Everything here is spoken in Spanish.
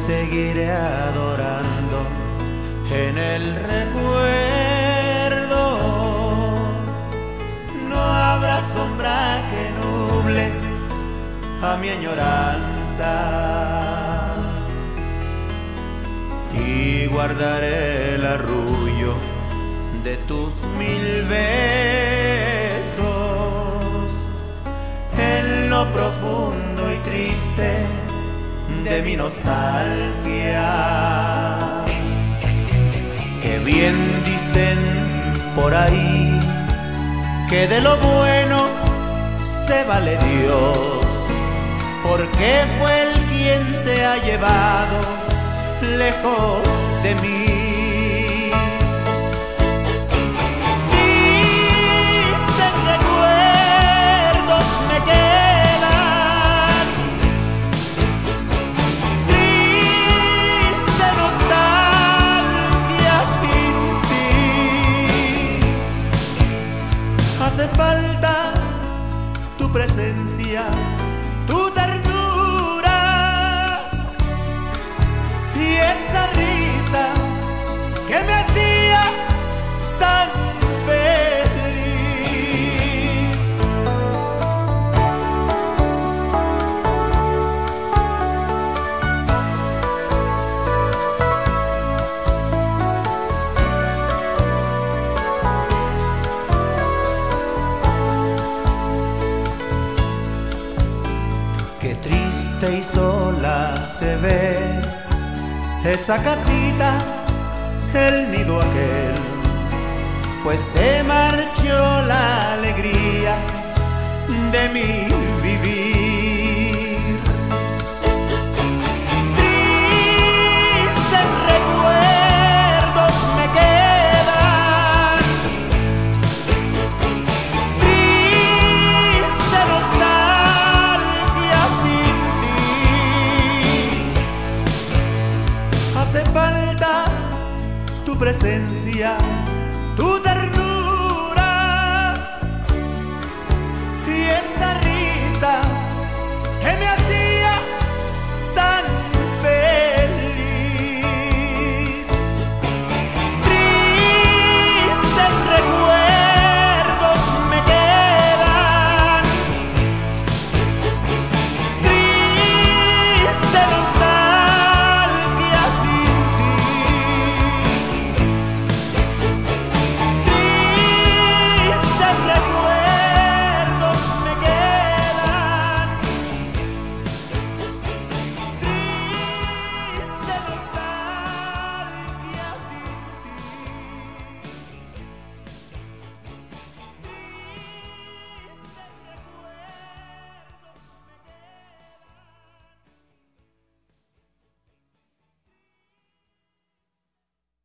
seguiré adorando en el recuerdo. No habrá sombra que nuble a mi añoranza, y guardaré el arrullo de tus 1000 besos en lo profundo y triste de mi nostalgia. Que bien dicen por ahí que de lo bueno se vale Dios, porque fue Él quien te ha llevado lejos de mí. Tristes recuerdos me quedan, triste nostalgia sin ti. Hace falta tu presencia, tu ternura y esa risa que me hacía tan feliz. Qué triste y sola se ve esa casita, el nido aquel, pues se marchó la alegría de mi vivir. Tristes recuerdos me quedan, triste nostalgia sin ti. Hace falta tu presencia,